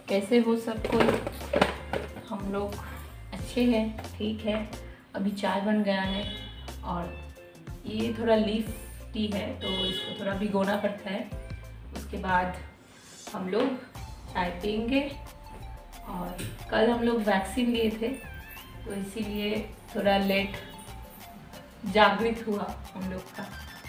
कैसे हो सब कोई? हम लोग अच्छे हैं, ठीक है। अभी चाय बन गया है और ये थोड़ा लीफ टी है तो इसको थोड़ा भिगोना पड़ता है। उसके बाद हम लोग चाय पियेंगे। और कल हम लोग वैक्सीन लिए थे तो इसीलिए थोड़ा लेट जागृत हुआ हम लोग का।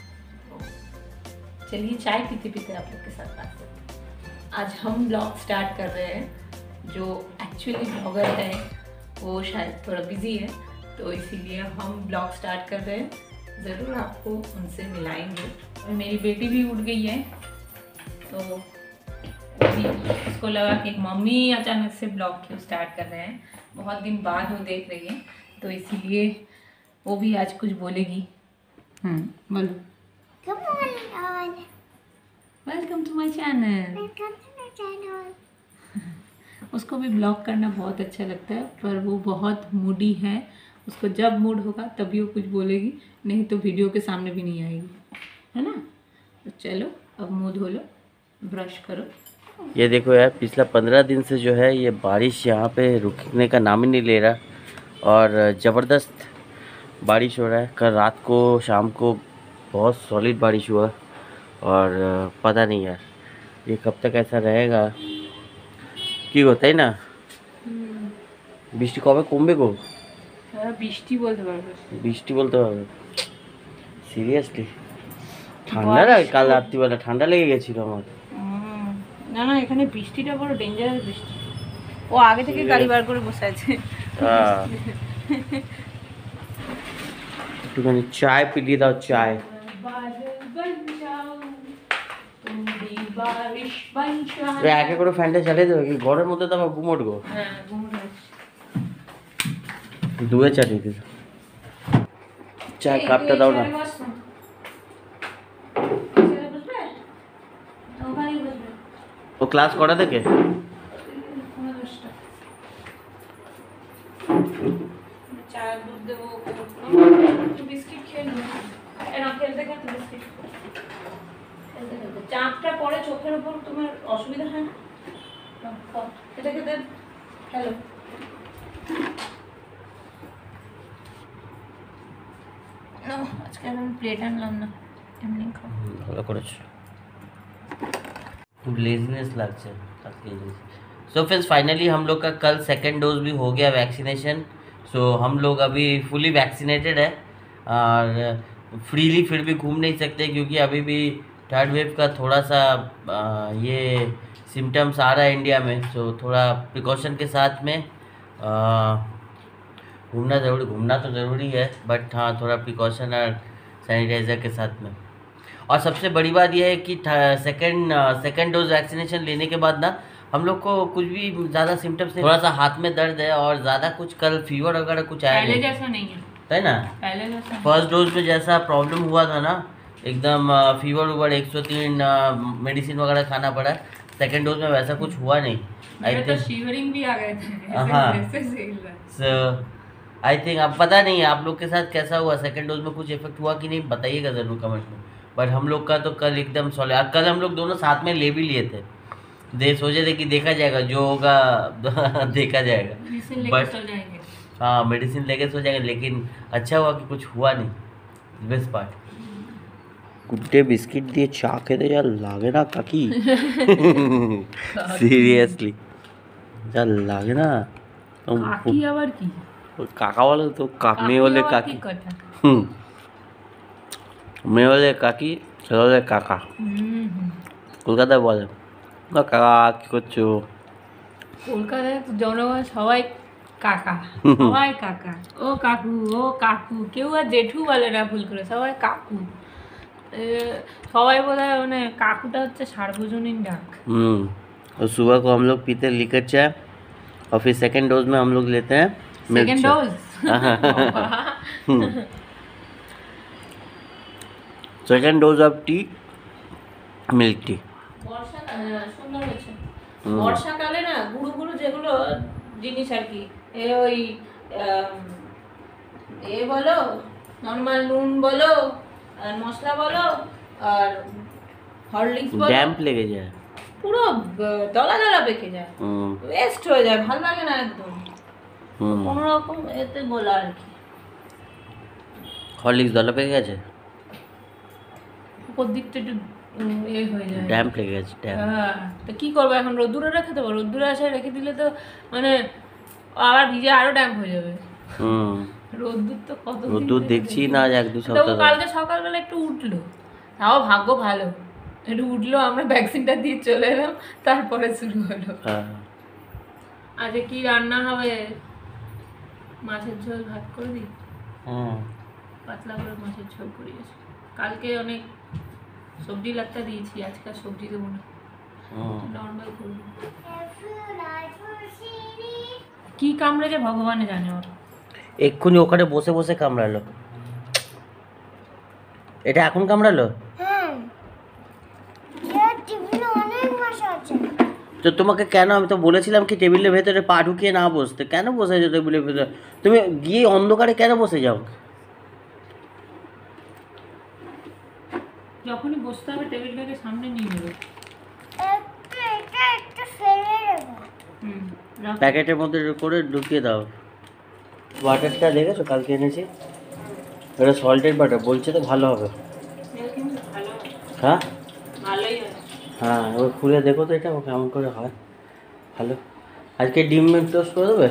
तो चलिए चाय पीते पीते आप लोग के साथ बात करते हैं। आज हम ब्लॉग स्टार्ट कर रहे हैं। जो एक्चुअली ब्लॉगर है वो शायद थोड़ा बिजी है तो इसीलिए हम ब्लॉग स्टार्ट कर रहे हैं। ज़रूर आपको उनसे मिलाएंगे। और मेरी बेटी भी उठ गई है तो उसको लगा कि मम्मी अचानक से ब्लॉग क्यों स्टार्ट कर रहे हैं, बहुत दिन बाद वो देख रही है तो इसीलिए वो भी आज कुछ बोलेगी। बोलो। Good morning, all. Welcome to my channel. Welcome to my channel. उसको भी ब्लॉग करना बहुत अच्छा लगता है पर वो बहुत मूडी है। उसको जब मूड होगा तभी वो कुछ बोलेगी, नहीं तो वीडियो के सामने भी नहीं आएगी, है ना। तो चलो अब मुंह धो लो, ब्रश करो। ये देखो यार, पिछला 15 दिन से जो है ये बारिश यहाँ पे रुकने का नाम ही नहीं ले रहा और ज़बरदस्त बारिश हो रहा है। कल रात को शाम को बहुत सॉलिड बारिश हुआ और पता नहीं यार ये कब तक ऐसा रहेगा कि होता है ना। বৃষ্টি কবে কমবে গো? বৃষ্টি বলতে পারবে, বৃষ্টি বলতে পারবে সিরিয়াসলি? ঠান্ডা না, কাল রাত্রিবেলা ঠান্ডা লেগে গেছিল আমার। না না, এখানে বৃষ্টিটা বড় ডেঞ্জারাস বৃষ্টি। ও আগে থেকে গাড়ি বার করে বসে আছে। একটুখানি চায় পিলিয়ে দাও, চায়। একে করে ফ্যানটা চালিয়ে দেবে কি? ঘরের মধ্যে তো আমার ঘুম উঠবো। দুয়ে চালিয়ে দিল। চায় কাপটা দাও না। ও ক্লাস করা থেকে চাপটা পরে চোখের উপর তোমার অসুবিধা হয় না? এটা খেতে হ্যালো আজকে আমি প্লেট আনলাম না, এমনি খাও। ভালো করেছো। लेजीनेस লাগছে কালকে। सो फ्रेंड्स फाइनली हम लोग का कल सेकेंड डोज भी हो गया वैक्सीनेशन। सो हम लोग अभी फुली वैक्सीनेटेड है और फ्रीली फिर भी घूम नहीं सकते क्योंकि अभी भी थर्ड वेव का थोड़ा सा ये सिम्टम्स आ रहा है इंडिया में। सो थोड़ा प्रिकॉशन के साथ में घूमना तो ज़रूरी है बट हाँ थोड़ा प्रिकॉशन और सैनिटाइज़र के साथ में। और सबसे बड़ी बात यह है कि सेकेंड डोज वैक्सीनेशन लेने के बाद ना हम लोग को कुछ भी ज़्यादा सिम्टम्स नहीं, थोड़ा सा हाथ में दर्द है और ज़्यादा कुछ कल फीवर वगैरह कुछ आया पहले जैसा नहीं है ना। पहले जैसा फर्स्ट डोज में जैसा प्रॉब्लम हुआ था ना, एकदम फीवर उवर 103 मेडिसिन वगैरह खाना पड़ा। सेकेंड डोज में वैसा कुछ हुआ नहीं। आई थिंक शिवरिंग भी आ गए थे। हाँ सो आई थिंक अब पता नहीं है आप लोग के साथ कैसा हुआ, सेकेंड डोज में कुछ इफेक्ट हुआ कि नहीं बताइएगा ज़रूर कमेंट में। बट हम लोग का तो कल एकदम सॉलिड। कल हम लोग दोनों साथ में ले भी लिए थे, सोचे थे कि देखा जाएगा जो होगा देखा जाएगा। बट हाँ मेडिसिन लेके सो जाएंगे, लेकिन अच्छा हुआ कि कुछ हुआ नहीं। बेस्ट पार्ट गुड्डे बिस्किट दिए चा खेते जा लागे ना काकी। সিরিয়াসলি যা লাগে না। কাকি আবার কি? কাকা বলে তো মেয়ে বলে কাকি। মেয়ে বলে কাকি, ছেলে বলে কাকা। কলকাতায় বলে কাকা কি করছো? কলকাতায় তো জনগণ সবাই কাকা, সবাই কাকা। ও কাকু, ও কাকু, কেউ আর জেঠু বলে না ভুল করে, সবাই কাকু। সবাই বোধ হয় মানে কাকুটা হচ্ছে সার্বজনীন डाक। और सुबह को हम लोग पीते लिकर चाय और फिर सेकेंड डोज में हम लोग लेते हैं second dose. Second dose of tea milk tea. সুন্দর হয়েছে। বর্ষাকালে না গুঁড়ো গুঁড়ো যেগুলো জিনিস আর কি, ওই বলো নর্মাল নুন বলো আর মশলা বলো আর হরলিক্স বলো, डैम्प लेके जाए পুরো দলা দলা পেকে যায়, ওয়েস্ট হয়ে যায়, ভালো লাগে না একদম। কোনো রকম এতে গোলা আর কি। হরলিক্স দলা পেকে গেছে, উপর দিকটা একটু এ হয়ে যায়, ড্যাম্প লেগে গেছে। হ্যাঁ, তো কি করবো এখন? রোদ্দুরে রেখে দেবো? রোদ্দুরে আসে রেখে দিলে তো মানে আবার ভিজে আরো ড্যাম্প হয়ে যাবে। রোদ্দুর তো কত রোদ্দুর দেখছি না, আজ 1-2 তবু সপ্তাহ। কালকে সকালবেলা একটু উঠলো, তাও ভাগ্য ভালো, একটু উঠলো, আমরা ভ্যাকসিনটা দিয়ে চলে এলাম, তারপরে শুরু হলো। আজকে কি রান্না হবে? মাছের ঝোল ভাত করে দিই, পাতলা করে মাছের ঝোল করিয়েছি। কালকে অনেক সবজি লাত্তা দিয়েছি, আজকে আর সবজি দেবো না, নর্মাল করবো। কি কামড়েছে ভগবানে জানে। ওর এক্ষুনি ওখানে বসে বসে কামড়ালো। এটা এখন কামড়ালো? হ্যাঁ, এর টিফিনে অনেক মশা আছে। তো তোমাকে কেন, আমি তো বলেছিলাম কি টেবিলের ভেতরে পা ঢুকিয়ে না বসতে, কেন বসেছো টেবিলের ভেতরে? তুমি গিয়ে অন্ধকারে কেন বসে যাও? যখনই বসতে হবে টেবিলটাকে সামনে নিয়ে নেবে। একটু ফেলে দেবো। প্যাকেটের মধ্যে করে ঢুকিয়ে দাও। বাটারটা দেখেছো কালকে এনেছি, এটা সল্টেড বাটার, বলছে তো ভালো হবে। হ্যাঁ হ্যাঁ, এবার খুলে দেখো তো এটা কেমন করে হয়। ভালো। আজকে ডিম টোস্ট করে দেবে,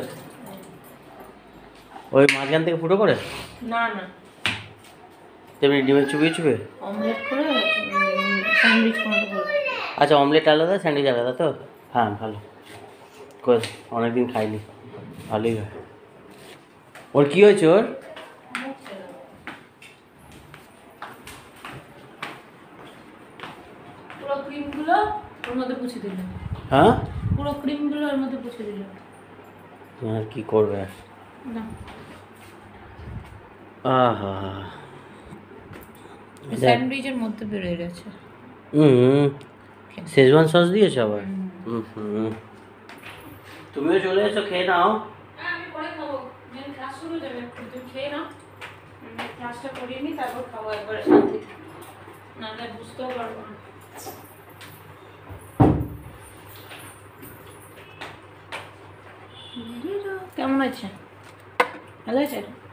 ওই মাঝখান থেকে ফুটো করে? না না, তেমনি ডিমের চুবিয়ে চুবিয়ে অমলেট করে স্যান্ডউইচ মতো করে। আচ্ছা, অমলেট আলাদা, স্যান্ডউইচ আলাদা তো? হ্যাঁ ভালো করে, অনেকদিন খাইনি, ভালোই হয়। ওর কী হয়েছে? ওর পুরো ক্রিমগুলো ওর মধ্যে পুছে দিল। হ্যাঁ, পুরো ক্রিমগুলো ওর মধ্যে পুছে দিল। আর কি করবে? না, আহা, স্যান্ডউইচের মধ্যে বেরিয়ে গেছে। শেজওয়ান সস দিয়েছো আবার? তুমিও চলে এসো, খেয়ে নাও। আমি পরে খাবো, ক্লাস শুরু যাবে, তুমি খেয়ে নাও, ক্লাসটা করিয়ে নি, তারপর খাবো একবারে শান্তি, নাহলে বুঝতেও পারবো না। কেমন আছে? ভালো আছে?